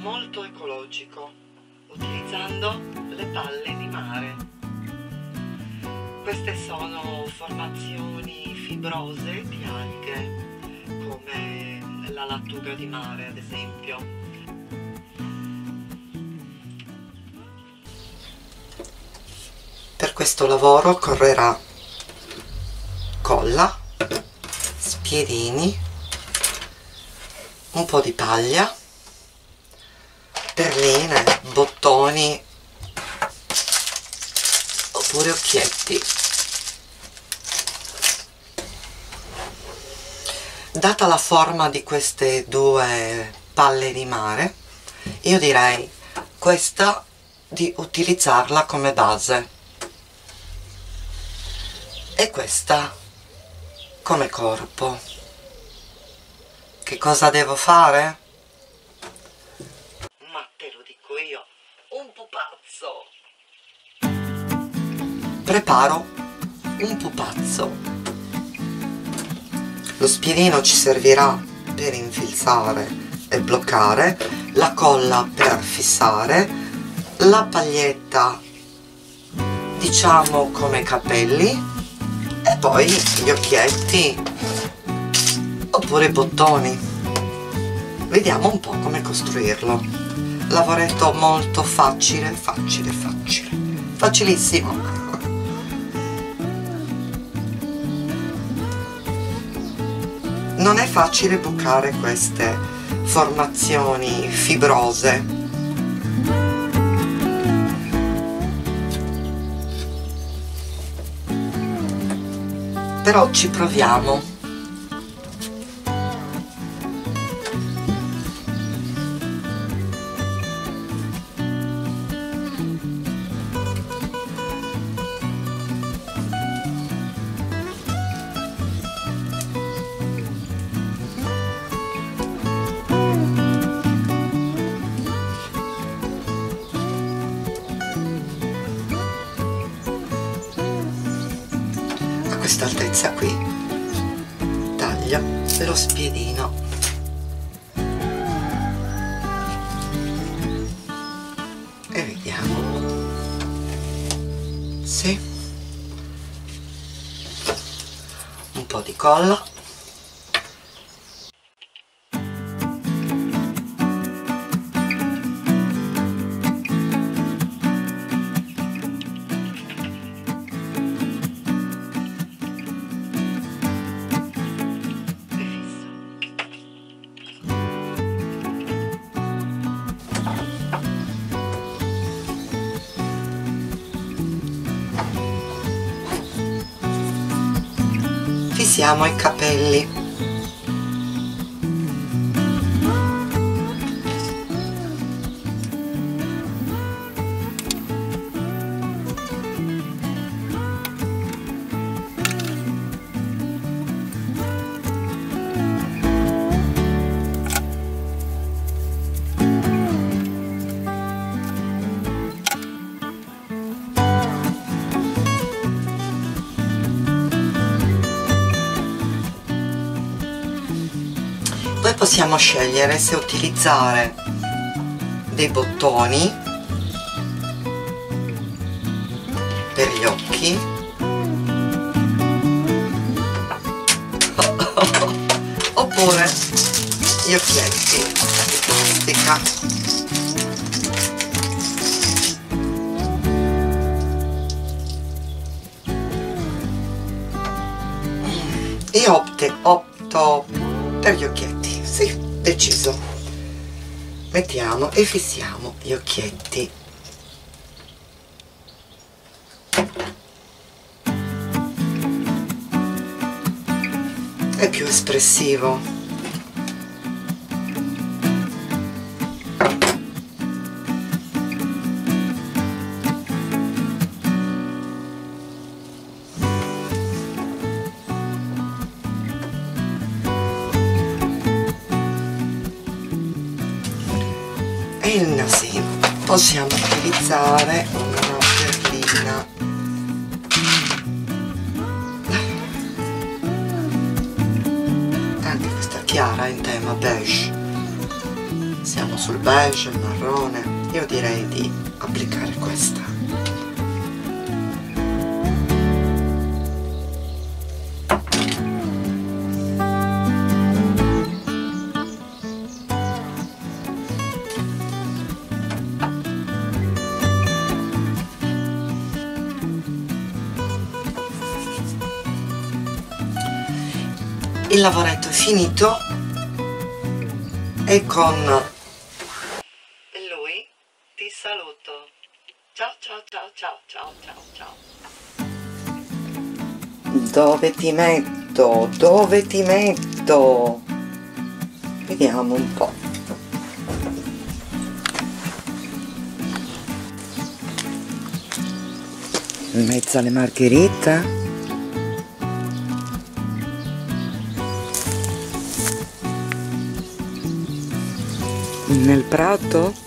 molto ecologico, utilizzando le palle di mare. Queste sono formazioni fibrose di alghe, come la lattuga di mare ad esempio. Per questo lavoro occorrerà colla, spiedini, un po' di paglia, perline, bottoni oppure occhietti. Data la forma di queste due palle di mare, io direi questa di utilizzarla come base e questa come corpo. Che cosa devo fare? Ma te lo dico io, un pupazzo! Preparo un pupazzo. Lo spiedino ci servirà per infilzare e bloccare, la colla per fissare, la paglietta diciamo come capelli e poi gli occhietti oppure i bottoni. Vediamo un po' come costruirlo. Lavoretto molto facile, facilissimo. Non è facile bucare queste formazioni fibrose, però ci proviamo. A questa altezza qui taglio lo spiedino e vediamo. Sì, un po' di colla, fissiamo i capelli. Poi possiamo scegliere se utilizzare dei bottoni per gli occhi oppure gli occhietti di plastica. Io opto per gli occhietti. Sì, deciso. Mettiamo e fissiamo gli occhietti. È più espressivo. E il nasino possiamo utilizzare una perlina anche questa chiara in tema beige. Siamo sul beige, il marrone, io direi di applicare questa. Il lavoretto è finito e con lui ti saluto. Ciao ciao ciao ciao ciao ciao ciao. Dove ti metto? Dove ti metto? Vediamo un po'. In mezzo alle margherite? Nel prato?